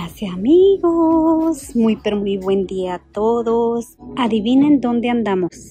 Gracias amigos, muy pero muy buen día a todos. Adivinen dónde andamos.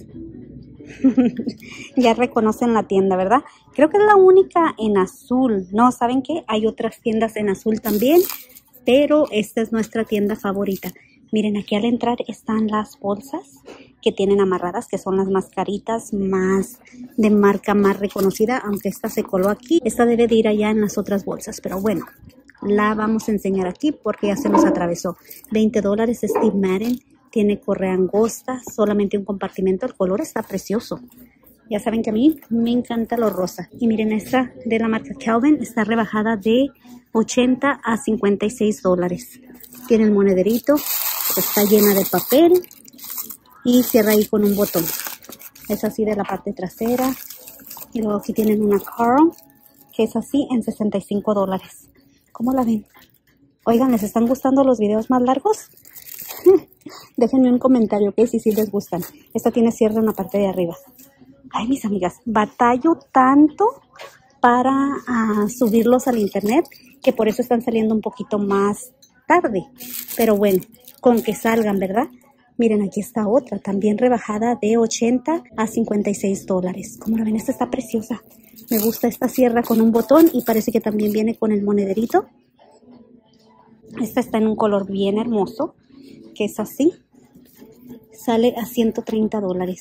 Ya reconocen la tienda, ¿verdad? Creo que es la única en azul. No, ¿saben qué? Hay otras tiendas en azul también, pero esta es nuestra tienda favorita. Miren, aquí al entrar están las bolsas que tienen amarradas, que son las más caritas, más de marca más reconocida, aunque esta se coló aquí. Esta debe de ir allá en las otras bolsas, pero bueno, la vamos a enseñar aquí porque ya se nos atravesó. $20 Steve Madden, tiene correa angosta, solamente un compartimento. El color está precioso. Ya saben que a mí me encanta lo rosa. Y miren, esta de la marca Calvin está rebajada de $80 a $56. Tiene el monederito, está llena de papel y cierra ahí con un botón. Es así de la parte trasera. Y luego aquí tienen una Carl, que es así en $65. ¿Cómo la ven? Oigan, ¿les están gustando los videos más largos? Déjenme un comentario, ¿ok? Si sí les gustan. Esta tiene cierre en la parte de arriba. Ay, mis amigas, batallo tanto para subirlos al internet que por eso están saliendo un poquito más tarde. Pero bueno, con que salgan, ¿verdad? Miren, aquí está otra, también rebajada de $80 a $56. ¿Cómo la ven? Esta está preciosa. Me gusta esta cierra con un botón y parece que también viene con el monederito. Esta está en un color bien hermoso, que es así. Sale a $130.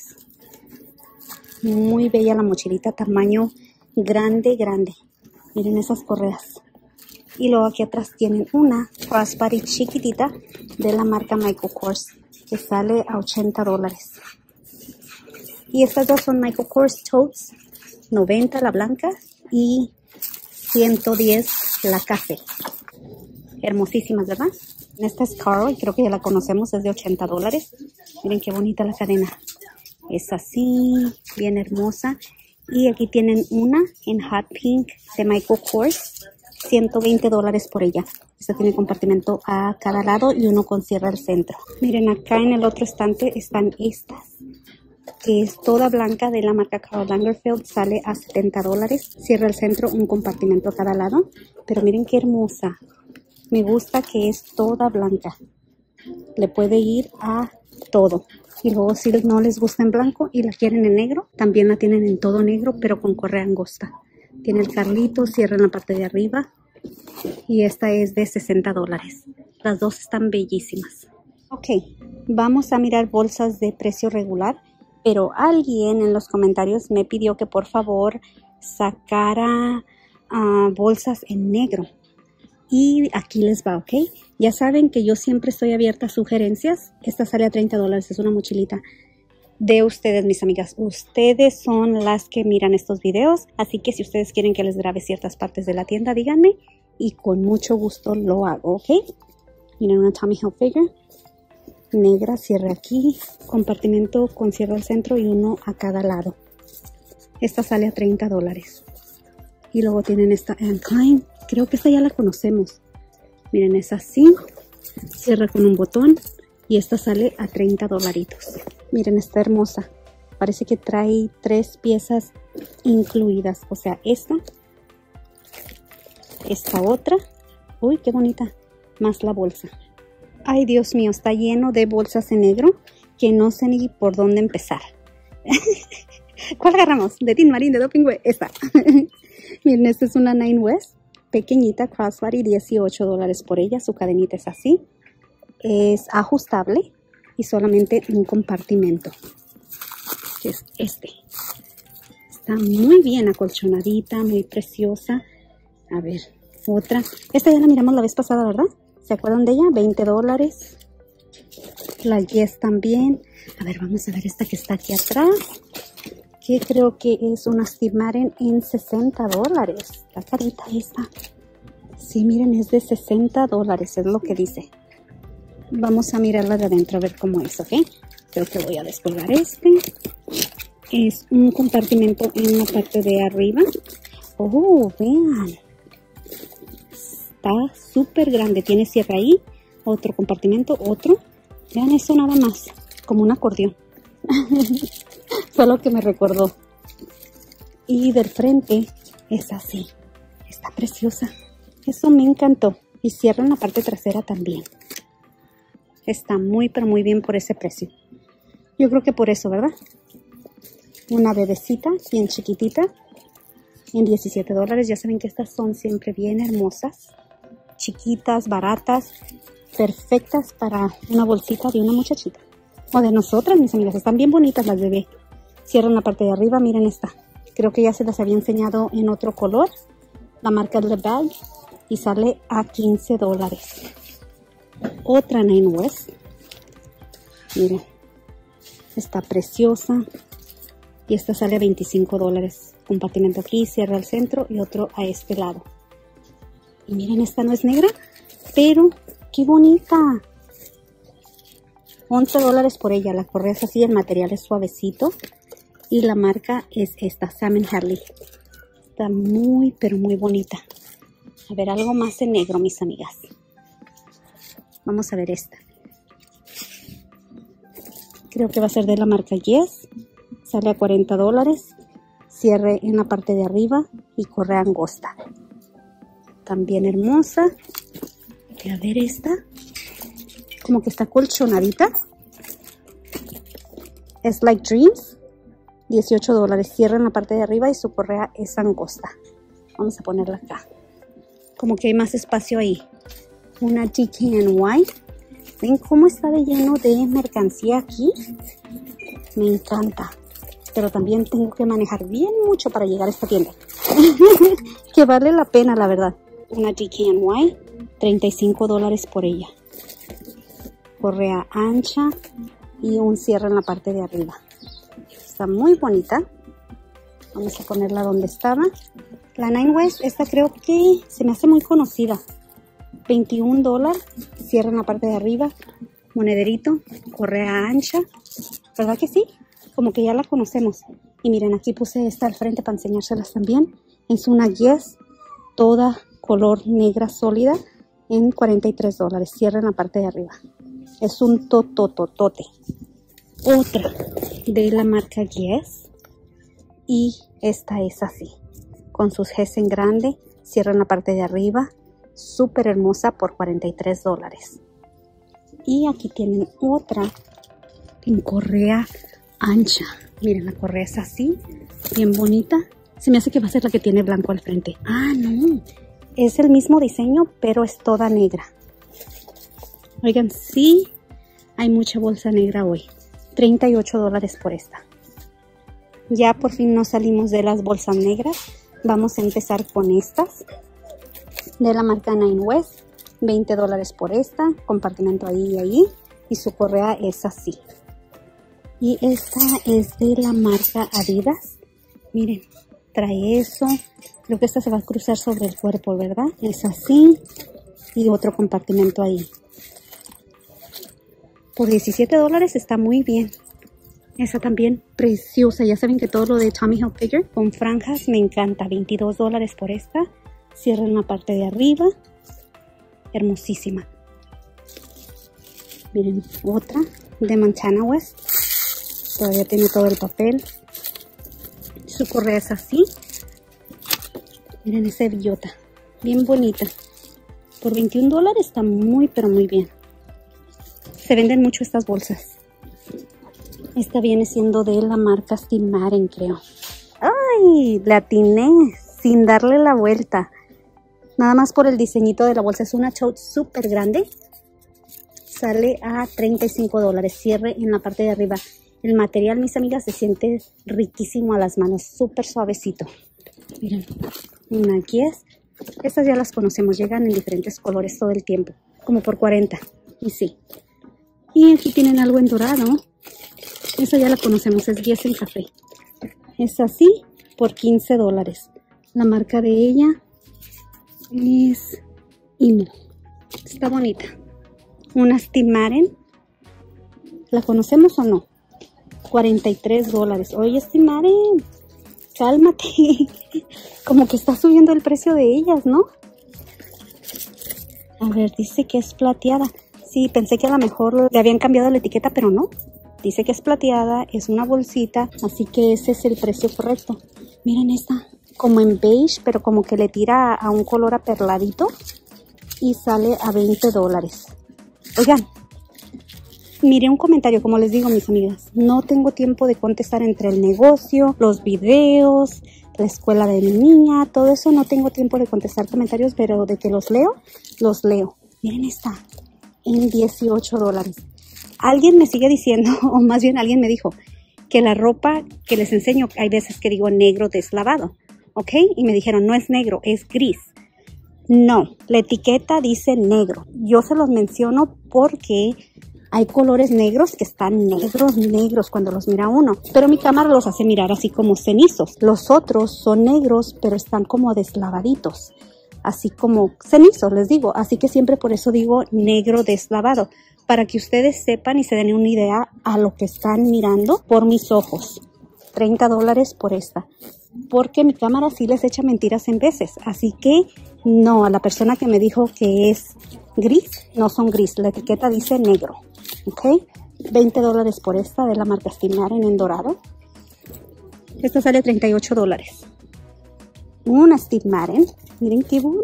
Muy bella la mochilita, tamaño grande, grande. Miren esas correas. Y luego aquí atrás tienen una crossbody chiquitita de la marca Michael Kors, que sale a $80. Y estas dos son Michael Kors Totes, 90 la blanca y 110 la café. Hermosísimas, ¿verdad? Esta es Carl y creo que ya la conocemos, es de $80. Miren qué bonita la cadena. Es así, bien hermosa. Y aquí tienen una en hot pink de Michael Kors, $120 por ella. Esta tiene compartimento a cada lado y uno con cierre al centro. Miren, acá en el otro estante están estas, que es toda blanca de la marca Karl Lagerfeld, sale a $70. Cierra el centro, un compartimento a cada lado. Pero miren qué hermosa. Me gusta que es toda blanca. Le puede ir a todo. Y luego si no les gusta en blanco y la quieren en negro, también la tienen en todo negro, pero con correa angosta. Tiene el carlito, cierra en la parte de arriba. Y esta es de $60. Las dos están bellísimas. Ok, vamos a mirar bolsas de precio regular. Pero alguien en los comentarios me pidió que por favor sacara bolsas en negro. Y aquí les va, ¿ok? Ya saben que yo siempre estoy abierta a sugerencias. Esta sale a $30, es una mochilita de ustedes, mis amigas. Ustedes son las que miran estos videos, así que si ustedes quieren que les grabe ciertas partes de la tienda, díganme y con mucho gusto lo hago, ¿ok? Miren, una Tommy Hilfiger negra, cierre aquí, compartimento con cierre al centro y uno a cada lado. Esta sale a $30. Y luego tienen esta Anne Klein. Creo que esta ya la conocemos. Miren, es así. Cierra con un botón. Y esta sale a $30. Miren, está hermosa. Parece que trae 3 piezas incluidas. O sea, esta otra. Uy, qué bonita. Más la bolsa. Ay, Dios mío, está lleno de bolsas en negro que no sé ni por dónde empezar. ¿Cuál agarramos? De Tin Marín, de Dopingüe. Esta. Miren, esta es una Nine West. Pequeñita, crossbody, $18 por ella. Su cadenita es así. Es ajustable y solamente un compartimento, que es este. Está muy bien acolchonadita, muy preciosa. A ver, otra. Esta ya la miramos la vez pasada, ¿verdad? ¿Se acuerdan de ella? $20. La Yes también. A ver, vamos a ver esta que está aquí atrás, que creo que es una Steve Madden en $60. La carita esta. Sí, miren, es de $60, es lo que dice. Vamos a mirarla de adentro a ver cómo es, ¿ok? Creo que voy a descolgar este. Es un compartimento en la parte de arriba. Oh, vean. Está súper grande. Tiene cierre ahí. Otro compartimento, otro. Vean eso nada más. Como un acordeón. Fue lo que me recordó. Y del frente es así. Está preciosa. Eso me encantó. Y cierran la parte trasera también. Está muy, pero muy bien por ese precio. Yo creo que por eso, ¿verdad? Una bebecita bien chiquitita en $17. Ya saben que estas son siempre bien hermosas, chiquitas, baratas, perfectas para una bolsita de una muchachita. O de nosotras, mis amigas. Están bien bonitas las bebés. Cierran la parte de arriba. Miren esta. Creo que ya se las había enseñado en otro color. La marca Le Bag. Y sale a $15. Otra Nine West. Miren. Está preciosa. Y esta sale a $25. Compartimento aquí. Cierra al centro y otro a este lado. Y miren, esta no es negra. Pero qué bonita. $11 por ella. La correa es así. El material es suavecito. Y la marca es esta, Sam & Harley. Está muy, pero muy bonita. A ver, algo más en negro, mis amigas. Vamos a ver esta. Creo que va a ser de la marca Yes. Sale a $40. Cierre en la parte de arriba y correa angosta. También hermosa. Y a ver esta. Como que está colchonadita. Es Like Dreams. $18. Cierra en la parte de arriba y su correa es angosta. Vamos a ponerla acá. Como que hay más espacio ahí. Una DKNY. ¿Ven cómo está de lleno de mercancía aquí? Me encanta. Pero también tengo que manejar bien mucho para llegar a esta tienda. Que vale la pena, la verdad. Una DKNY. $35 por ella. Correa ancha y un cierre en la parte de arriba. Está muy bonita. Vamos a ponerla donde estaba. La Nine West, esta creo que se me hace muy conocida. $21. Cierra en la parte de arriba. Monederito. Correa ancha. ¿Verdad que sí? Como que ya la conocemos. Y miren, aquí puse esta al frente para enseñárselas también. Es una Yes. Toda color negra sólida. En $43. Cierra en la parte de arriba. Es un totototote. Otra de la marca Yes. Y esta es así. Con sus Gs en grande. Cierra en la parte de arriba. Súper hermosa por $43. Y aquí tienen otra en correa ancha. Miren, la correa es así. Bien bonita. Se me hace que va a ser la que tiene blanco al frente. Ah, no. Es el mismo diseño, pero es toda negra. Oigan, sí. Hay mucha bolsa negra hoy. $38 por esta. Ya por fin nos salimos de las bolsas negras. Vamos a empezar con estas. De la marca Nine West. $20 por esta. Compartimento ahí y ahí. Y su correa es así. Y esta es de la marca Adidas. Miren, trae eso. Creo que esta se va a cruzar sobre el cuerpo, ¿verdad? Es así. Y otro compartimento ahí. Por $17 está muy bien. Esa también preciosa. Ya saben que todo lo de Tommy Hilfiger con franjas me encanta. $22 por esta. Cierra en la parte de arriba. Hermosísima. Miren, otra de Montana West. Todavía tiene todo el papel. Su correa es así. Miren esa bellota. Bien bonita. Por $21 está muy, pero muy bien. Se venden mucho estas bolsas. Esta viene siendo de la marca Steve Madden, creo. ¡Ay! La atiné sin darle la vuelta. Nada más por el diseñito de la bolsa. Es una tote súper grande. Sale a $35. Cierre en la parte de arriba. El material, mis amigas, se siente riquísimo a las manos. Súper suavecito. Miren, una Yes. Estas ya las conocemos. Llegan en diferentes colores todo el tiempo. Como por $40. Y sí. Y aquí tienen algo en dorado. Esa ya la conocemos. Es Yes en café. Es así por $15. La marca de ella es Imo. Está bonita. Una Steve Madden. ¿La conocemos o no? $43. Oye, Steve Madden, cálmate. Como que está subiendo el precio de ellas, ¿no? A ver, dice que es plateada. Sí, pensé que a lo mejor le habían cambiado la etiqueta, pero no. Dice que es plateada, es una bolsita, así que ese es el precio correcto. Miren esta, como en beige, pero como que le tira a un color aperladito. y sale a $20. Oigan, miré un comentario, como les digo, mis amigas, no tengo tiempo de contestar entre el negocio, los videos, la escuela de mi niña, todo eso no tengo tiempo de contestar comentarios, pero de que los leo, los leo. Miren esta, en $18. Alguien me sigue diciendo, o más bien alguien me dijo, que la ropa que les enseño, hay veces que digo negro deslavado, ¿ok? Y me dijeron, no es negro, es gris. No, la etiqueta dice negro. Yo se los menciono porque hay colores negros que están negros cuando los mira uno. Pero mi cámara los hace mirar así como cenizos. Los otros son negros, pero están como deslavaditos. Así como cenizos, les digo. Así que siempre por eso digo negro deslavado. Para que ustedes sepan y se den una idea a lo que están mirando por mis ojos. $30 por esta. Porque mi cámara sí les echa mentiras en veces. Así que no, a la persona que me dijo que es gris, no son gris. La etiqueta dice negro. ¿Ok? $20 por esta de la marca Steve Madden en dorado. Esta sale $38. Una Steve Madden. Miren qué bonita.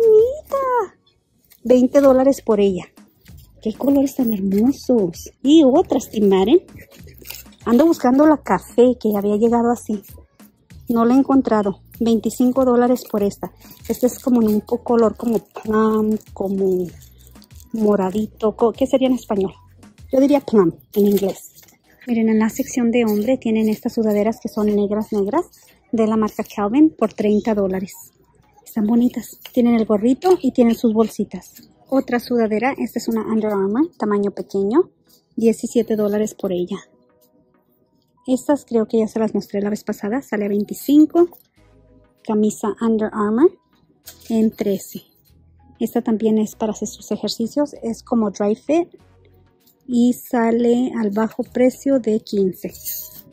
$20 por ella. Qué colores tan hermosos. Y otra Steve Madden. Ando buscando la café que había llegado así. No la he encontrado. $25 por esta. Este es como un color como plum, como moradito. ¿Qué sería en español? Yo diría plum en inglés. Miren, en la sección de hombre tienen estas sudaderas que son negras de la marca Calvin por $30. Están bonitas. Tienen el gorrito y tienen sus bolsitas. Otra sudadera, esta es una Under Armour, tamaño pequeño, $17 por ella. Estas creo que ya se las mostré la vez pasada, sale a $25. Camisa Under Armour en $13. Esta también es para hacer sus ejercicios, es como dry fit y sale al bajo precio de $15.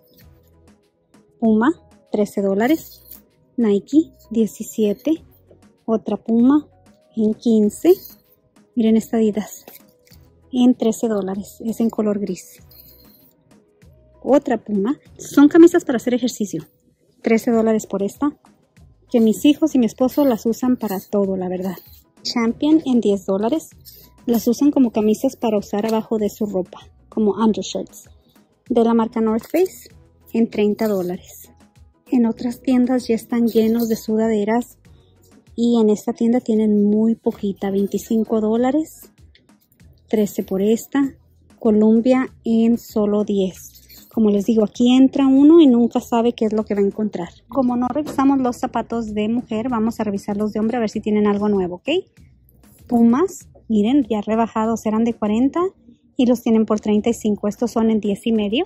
Puma, $13. Nike, $17. Otra Puma en $15. Miren esta Adidas en $13. Es en color gris. Otra Puma. Son camisas para hacer ejercicio. $13 por esta. Que mis hijos y mi esposo las usan para todo, la verdad. Champion en $10. Las usan como camisas para usar abajo de su ropa, como undershirts. De la marca North Face en $30. En otras tiendas ya están llenos de sudaderas. Y en esta tienda tienen muy poquita, $25, $13 por esta. Columbia en solo $10. Como les digo, aquí entra uno y nunca sabe qué es lo que va a encontrar. Como no revisamos los zapatos de mujer, vamos a revisar los de hombre a ver si tienen algo nuevo, ¿ok? Pumas, miren, ya rebajados, eran de $40 y los tienen por $35. Estos son en $10.50.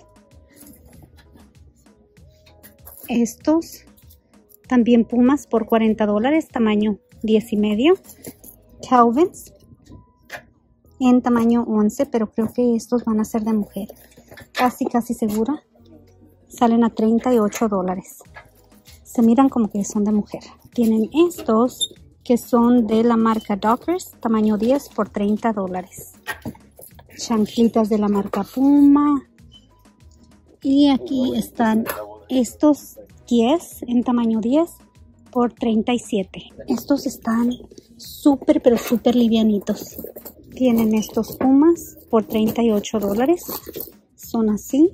Estos también Pumas por $40, tamaño $10.50. Calvins en tamaño 11, pero creo que estos van a ser de mujer. Casi segura. Salen a $38. Se miran como que son de mujer. Tienen estos que son de la marca Dockers, tamaño 10 por $30. Chanclitas de la marca Puma. Y aquí están estos 10 en tamaño 10 por $37. Estos están súper, pero súper livianitos. Tienen estos Pumas por $38. Son así.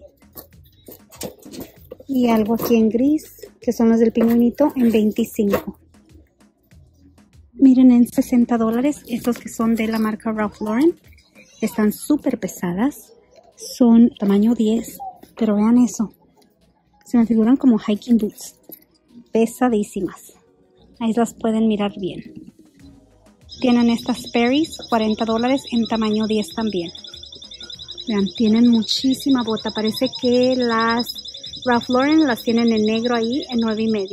Y algo aquí en gris, que son los del pingüinito, en $25. Miren, en $60, estos que son de la marca Ralph Lauren. Están súper pesadas. Son tamaño 10, pero vean eso. Se me figuran como hiking boots. Pesadísimas. Ahí las pueden mirar bien. Tienen estas Sperry's, $40 en tamaño 10 también. Vean, tienen muchísima bota. Parece que las Ralph Lauren las tienen en negro ahí en $9.50.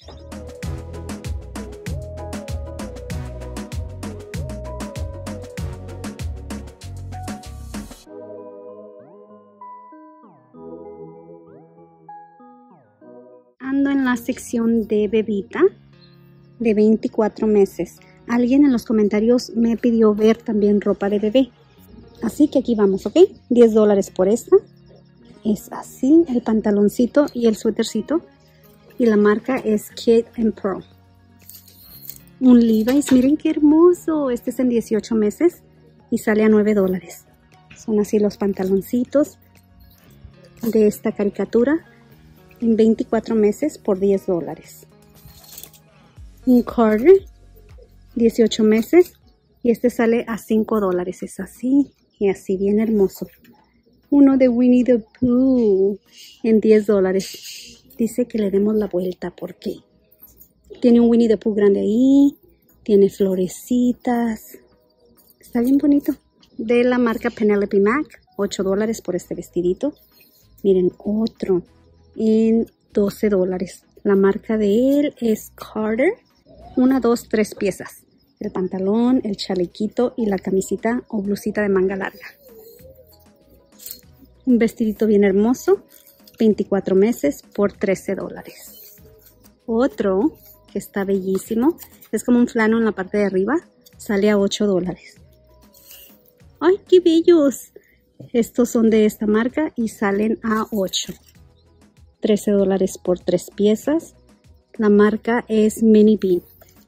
Ando en la sección de bebita de 24 meses. Alguien en los comentarios me pidió ver también ropa de bebé. Así que aquí vamos, ¿ok? $10 por esta. Es así, el pantaloncito y el suétercito. Y la marca es Kid and Pearl. Un Levi's, miren qué hermoso. Este es en 18 meses y sale a $9. Son así los pantaloncitos de esta caricatura en 24 meses por $10. Un Carter, 18 meses y este sale a $5. Es así y así, bien hermoso. Uno de Winnie the Pooh en $10. Dice que le demos la vuelta porque tiene un Winnie the Pooh grande ahí, tiene florecitas, está bien bonito. De la marca Penelope Mac, $8 por este vestidito. Miren, otro en $12. La marca de él es Carter. 1, 2, 3 piezas. El pantalón, el chalequito y la camisita o blusita de manga larga. Un vestidito bien hermoso, 24 meses por $13. Otro que está bellísimo, es como un flano en la parte de arriba, sale a $8. ¡Ay, qué bellos! Estos son de esta marca y salen a $8. $13 por 3 piezas. La marca es Mini Bean.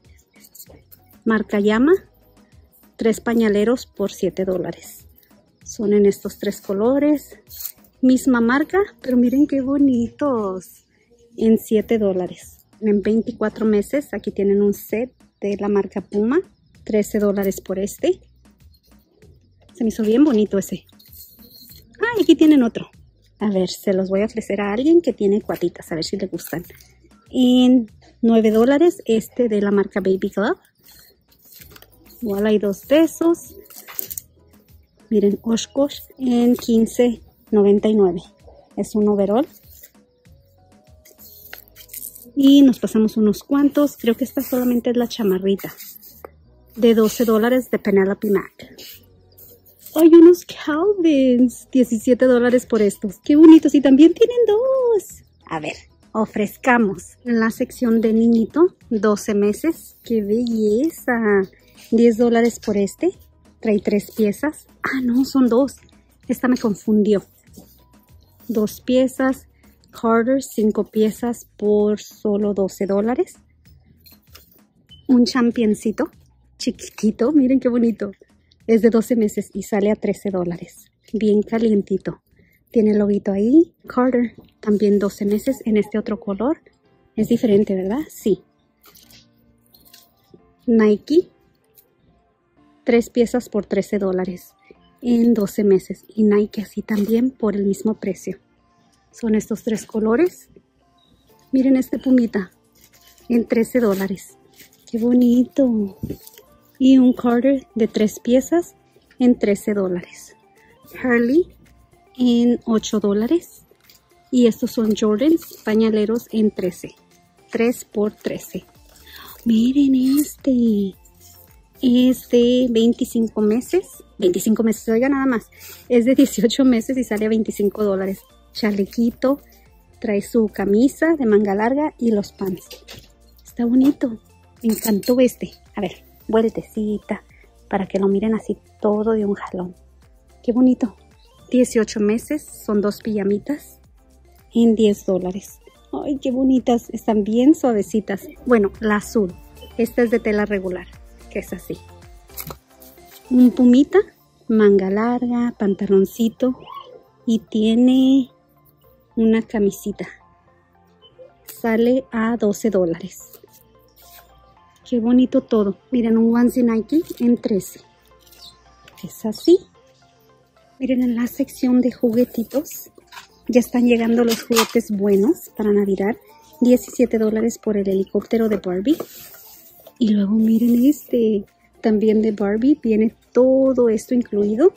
Marca Llama, 3 pañaleros por $7. Son en estos 3 colores. Misma marca, pero miren qué bonitos. En $7. En 24 meses, aquí tienen un set de la marca Puma. $13 por este. Se me hizo bien bonito ese. Ah, y aquí tienen otro. A ver, se los voy a ofrecer a alguien que tiene cuatitas, a ver si le gustan. En $9 este de la marca Baby Club. Igual hay 2 de esos. Miren, Oshkosh en $15.99. Es un overall. Y nos pasamos unos cuantos. Creo que esta solamente es la chamarrita. De $12 de Penelope Mac. Hay unos Calvins. $17 por estos. Qué bonitos. Y también tienen 2. A ver, ofrezcamos en la sección de niñito. 12 meses. ¡Qué belleza! $10 por este. Trae 3 piezas. Ah, no, son 2. Esta me confundió. 2 piezas. Carter, 5 piezas por solo $12. Un championcito chiquitito. Miren qué bonito. Es de 12 meses y sale a $13. Bien calientito. Tiene el loguito ahí. Carter, también 12 meses en este otro color. Es diferente, ¿verdad? Sí. Nike. 3 piezas por $13 en 12 meses. Y Nike así también por el mismo precio. Son estos 3 colores. Miren este pumita en $13. ¡Qué bonito! Y un Carter de 3 piezas en $13. Hurley en $8. Y estos son Jordans pañaleros en $13. 3 por $13. Miren este. Es de 25 meses. 25 meses, oiga nada más. Es de 18 meses y sale a $25. Chalequito. Trae su camisa de manga larga y los pants. Está bonito. Me encantó este. A ver, vueltecita. Para que lo miren así todo de un jalón. Qué bonito. 18 meses. Son 2 pijamitas. En $10. Ay, qué bonitas. Están bien suavecitas. Bueno, la azul. Esta es de tela regular. Que es así. Un pumita, manga larga, pantaloncito y tiene una camisita. Sale a $12. Qué bonito todo. Miren, un onesie Nike en $13. Es así. Miren, en la sección de juguetitos ya están llegando los juguetes buenos para Navidad. $17 por el helicóptero de Barbie. Y luego miren este, también de Barbie, viene todo esto incluido,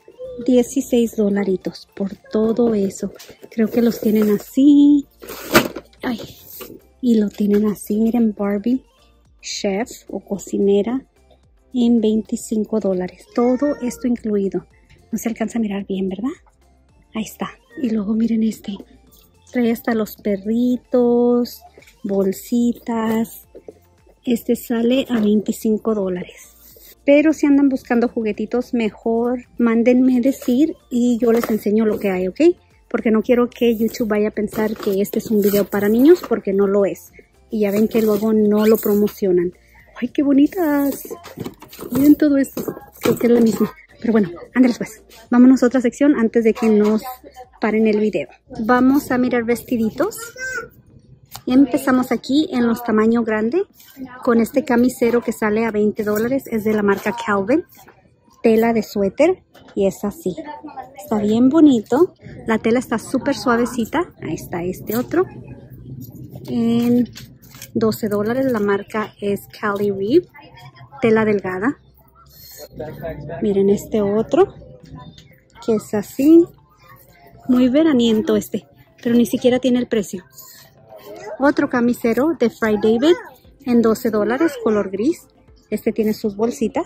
$16 por todo eso. Creo que los tienen así, ay, y lo tienen así, miren Barbie, chef o cocinera en $25. Todo esto incluido. No se alcanza a mirar bien, ¿verdad? Ahí está. Y luego miren este, trae hasta los perritos, bolsitas. Este sale a $25. Pero si andan buscando juguetitos, mejor mándenme decir y yo les enseño lo que hay, ¿ok? Porque no quiero que YouTube vaya a pensar que este es un video para niños, porque no lo es. Y ya ven que luego no lo promocionan. ¡Ay, qué bonitas! Miren todo esto. Creo que es la misma. Pero bueno, ándale pues. Vámonos a otra sección antes de que nos paren el video. Vamos a mirar vestiditos. Y empezamos aquí en los tamaño grande. Con este camisero que sale a $20. Es de la marca Calvin. Tela de suéter. Y es así. Está bien bonito. La tela está súper suavecita. Ahí está este otro. En $12. La marca es Cali Reeve. Tela delgada. Miren este otro. Que es así. Muy veraniento este. Pero ni siquiera tiene el precio. Otro camisero de Fry David. En $12. Color gris. Este tiene sus bolsitas.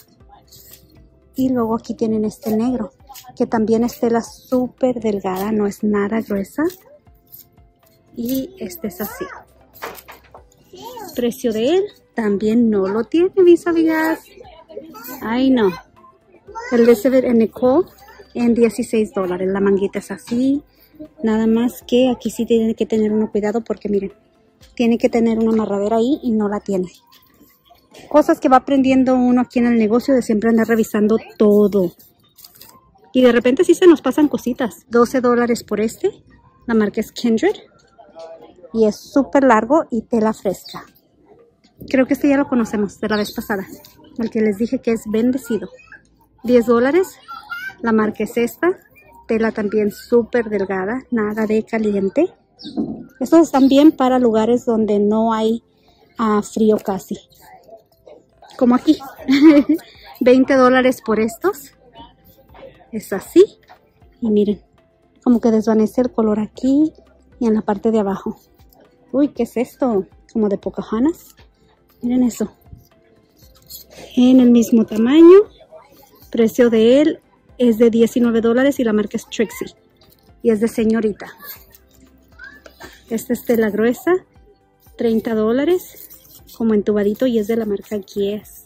Y luego aquí tienen este negro. Que también es tela súper delgada. No es nada gruesa. Y este es así. Precio de él también no lo tiene, mis amigas. Ay, no. El de Sever en Nicole en $16. La manguita es así. Nada más que aquí sí tiene que tener uno cuidado porque miren, tiene que tener una amarradera ahí y no la tiene. Cosas que va aprendiendo uno aquí en el negocio de siempre andar revisando todo. Y de repente sí se nos pasan cositas. $12 por este. La marca es Kindred. Y es súper largo y tela fresca. Creo que este ya lo conocemos de la vez pasada. El que les dije que es bendecido. $10. La marca es esta. Tela también súper delgada. Nada de caliente. Estos están bien para lugares donde no hay frío casi. Como aquí. $20 por estos. Es así. Y miren. Como que desvanece el color aquí y en la parte de abajo. Uy, ¿qué es esto? Como de Pocahontas. Miren eso. En el mismo tamaño. Precio de él es de $19 y la marca es Trixie. Y es de señorita. Esta es tela gruesa. $30. Como entubadito y es de la marca Guess.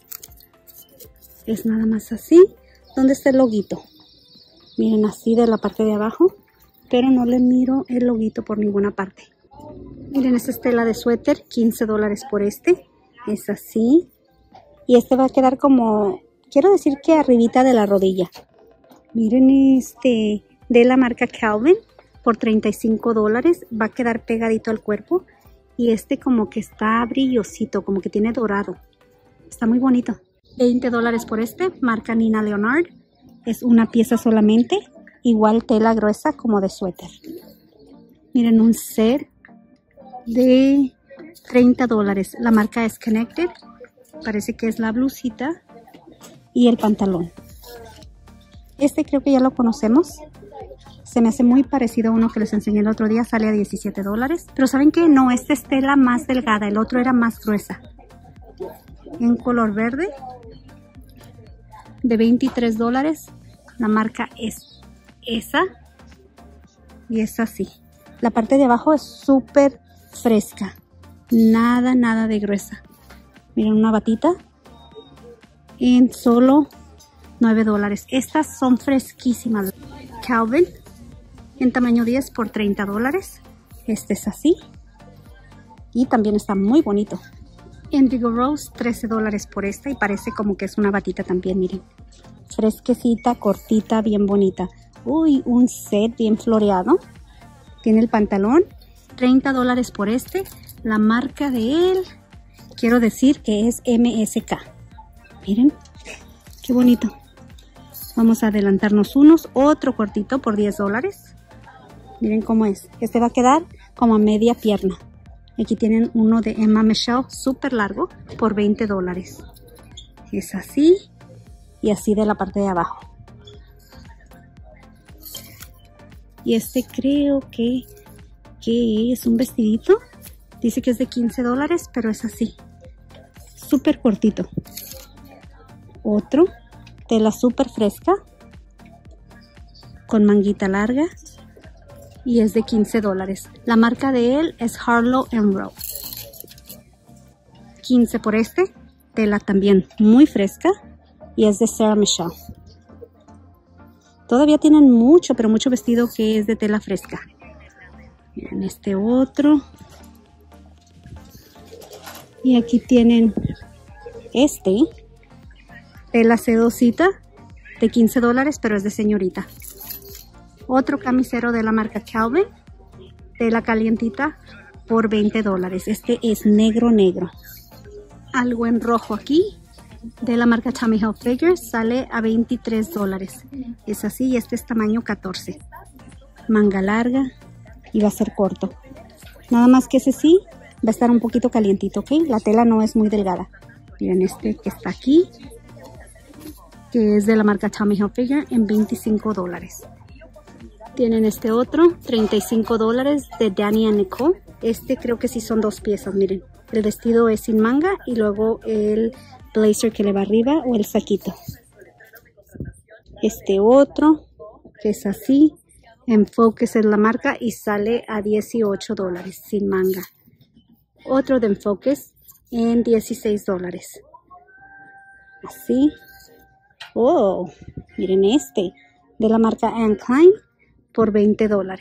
Es nada más así. ¿Dónde está el loguito? Miren así de la parte de abajo. Pero no le miro el loguito por ninguna parte. Miren, esta es tela de suéter, $15 por este. Es así. Y este va a quedar como, quiero decir que arribita de la rodilla. Miren este, de la marca Calvin, por $35. Va a quedar pegadito al cuerpo. Y este como que está brillosito, como que tiene dorado. Está muy bonito. $20 por este, marca Nina Leonard. Es una pieza solamente. Igual tela gruesa como de suéter. Miren, un set de $30. La marca es Connected. Parece que es la blusita y el pantalón. Este creo que ya lo conocemos. Se me hace muy parecido a uno que les enseñé el otro día. Sale a $17. Pero ¿saben qué? No, esta es tela más delgada. El otro era más gruesa. En color verde. De $23. La marca es esa. Y es así. La parte de abajo es súper fresca. Nada de gruesa. Miren, una batita. En solo $9. Estas son fresquísimas. Calvin. En tamaño 10 por $30. Este es así. Y también está muy bonito. Indigo Rose, $13 por esta. Y parece como que es una batita también, miren. Fresquecita, cortita, bien bonita. Uy, un set bien floreado. Tiene el pantalón. $30 por este. La marca de él, quiero decir que es MSK. Miren, qué bonito. Vamos a adelantarnos unos. Otro cortito por $10. Miren cómo es. Este va a quedar como a media pierna. Aquí tienen uno de Emma Michelle, súper largo, por $20. Es así. Y así de la parte de abajo. Y este creo que es un vestidito. Dice que es de $15, pero es así. Súper cortito. Otro. Tela súper fresca. Con manguita larga. Y es de $15. La marca de él es Harlow & Row. 15 por este. Tela también muy fresca. Y es de Sarah Michelle. Todavía tienen mucho, pero mucho vestido que es de tela fresca. Miren este otro. Y aquí tienen este de la sedosita de $15, pero es de señorita. Otro camisero de la marca Calvin, de la calientita, por $20. Este es negro, negro. Algo en rojo aquí, de la marca Tommy Hilfiger, sale a $23. Es así y este es tamaño 14. Manga larga y va a ser corto. Nada más que ese sí, va a estar un poquito calientito, ¿ok? La tela no es muy delgada. Miren este que está aquí, que es de la marca Tommy Hilfiger, en $25. Tienen este otro, $35 de Danny and Nicole. Este creo que sí son 2 piezas, miren. El vestido es sin manga y luego el blazer que le va arriba o el saquito. Este otro, que es así, en Focus es la marca y sale a $18 sin manga. Otro de Focus en $16. Así. Oh, miren este, de la marca Anne Klein por $20.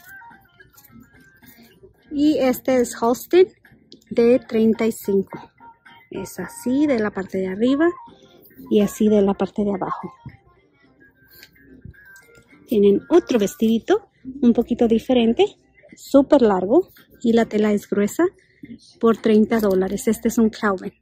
Y este es Halston de 35. Es así de la parte de arriba y así de la parte de abajo. Tienen otro vestidito un poquito diferente, súper largo y la tela es gruesa, por $30. Este es un Calvin.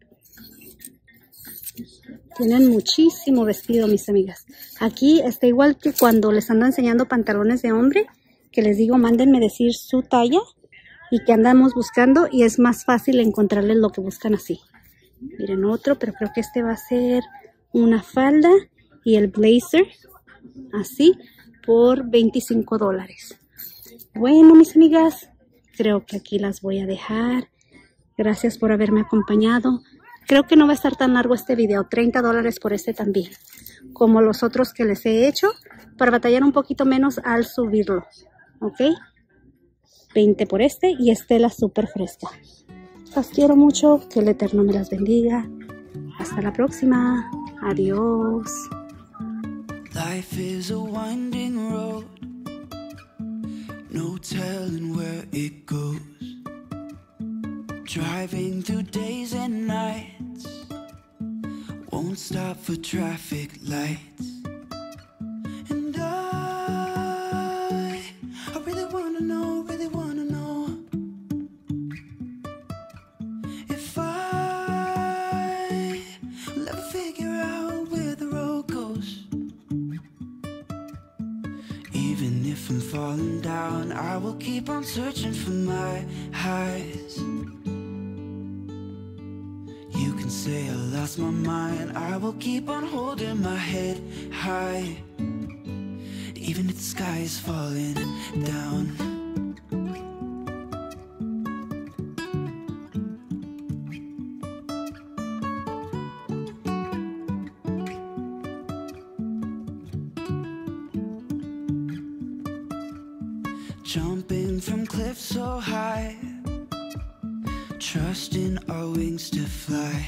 Tienen muchísimo vestido, mis amigas. Aquí está igual que cuando les ando enseñando pantalones de hombre, que les digo, mándenme decir su talla y que andamos buscando y es más fácil encontrarles lo que buscan así. Miren otro, pero creo que este va a ser una falda y el blazer, así, por $25. Bueno, mis amigas, creo que aquí las voy a dejar. Gracias por haberme acompañado. Creo que no va a estar tan largo este video, $30 por este también, como los otros que les he hecho, para batallar un poquito menos al subirlo, ¿ok? 20 por este y la súper fresca. Las quiero mucho, que el Eterno me las bendiga. Hasta la próxima. Adiós. Life is a winding road, no telling where it goes. Driving through days and nights, won't stop for traffic lights. And I really wanna know if I will ever figure out where the road goes. Even if I'm falling down, I will keep on searching for my highs. You can say I lost my mind, I will keep on holding my head high, even if the sky is falling down. Jumping from cliffs so high, trusting our wings to fly.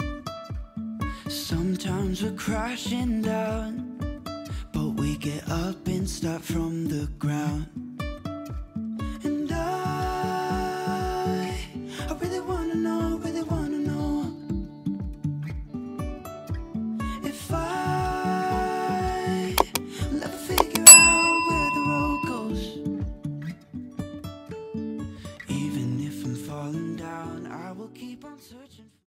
Sometimes we're crashing down, but we get up and start from the ground. And I really wanna know if I will ever figure out where the road goes. Even if I'm falling down, I will keep on searching.